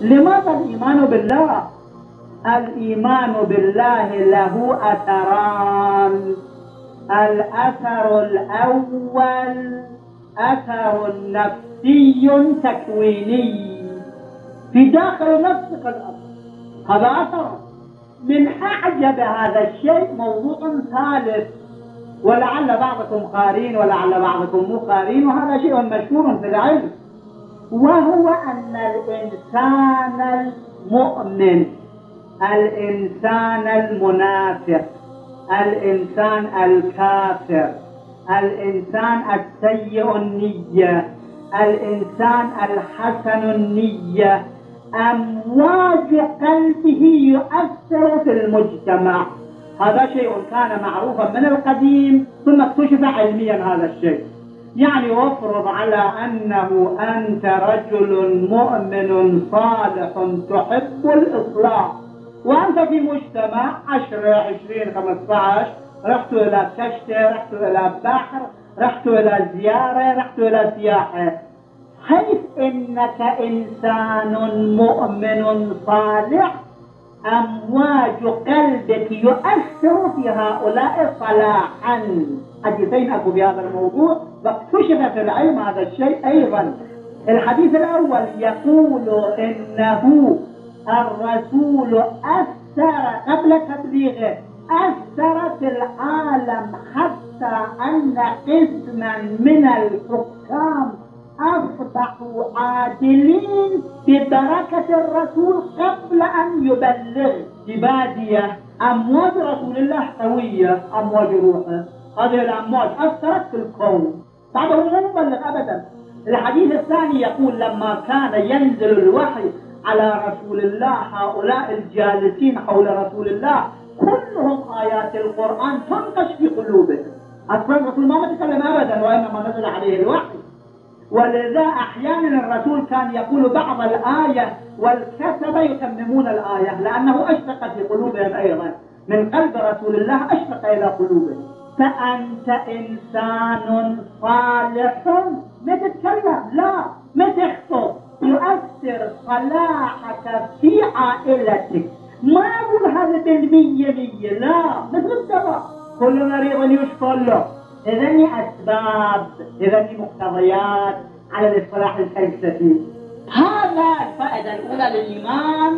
لماذا الإيمان بالله؟ الإيمان بالله له أثران. الأثر الأول أثر نفسي تكويني في داخل نفسك الأصل، هذا أثر. من أعجب هذا الشيء موضوع ثالث، ولعل بعضكم قارين ولعل بعضكم مو قارين، وهذا شيء مشهور في العلم، وهو أن الإنسان المؤمن، الإنسان المنافق، الإنسان الكافر، الإنسان السيء النية، الإنسان الحسن النية، أمواج قلبه يؤثر في المجتمع. هذا شيء كان معروفا من القديم ثم اكتشف علميا هذا الشيء. يعني وافرض على أنه أنت رجل مؤمن صالح تحب الإصلاح، وأنت في مجتمع 10 20 15 رحت إلى كشت، رحت إلى بحر، رحت إلى زيارة، رحت إلى سياحة، حيث إنك إنسان مؤمن صالح أمواج قلبك يؤثر في هؤلاء صلاحا. حديثين أكو بهذا الموضوع واكتشف في العلم هذا الشيء أيضا. الحديث الأول يقول إنه الرسول أثر قبل تبليغه، أثر في العالم حتى أن قسما من الحكام أصبحوا عادلين ببركة الرسول قبل أن يبلغ. ببادية أمواج رسول الله قوية، أمواج روحه، هذه الأمواج أثرت في الكون، بعده مو مبلغ أبدا. الحديث الثاني يقول لما كان ينزل الوحي على رسول الله، هؤلاء الجالسين حول رسول الله كلهم آيات القرآن تنقش في قلوبهم. أصلا الرسول ما تكلم أبدا وإنما نزل عليه الوحي، ولذا أحيانا الرسول كان يقول بعض الآية والكتبة يتممون الآية لأنه أشفق في قلوبهم أيضا، من قلب رسول الله أشفق إلى قلوبهم. فأنت إنسان صالح، ما تتكلم، لا ما تخطب، يؤثر صلاحك في عائلتك. ما أقول هذا بالمية مية، لا، مثل الدواء كل مريض يشفى له. إذن أسباب، إذن مقتضيات على الإصلاح الفلسفي. هذا الفائدة الأولى للإيمان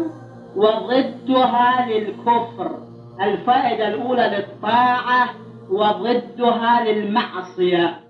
وضدها للكفر، الفائدة الأولى للطاعة وضدها للمعصية.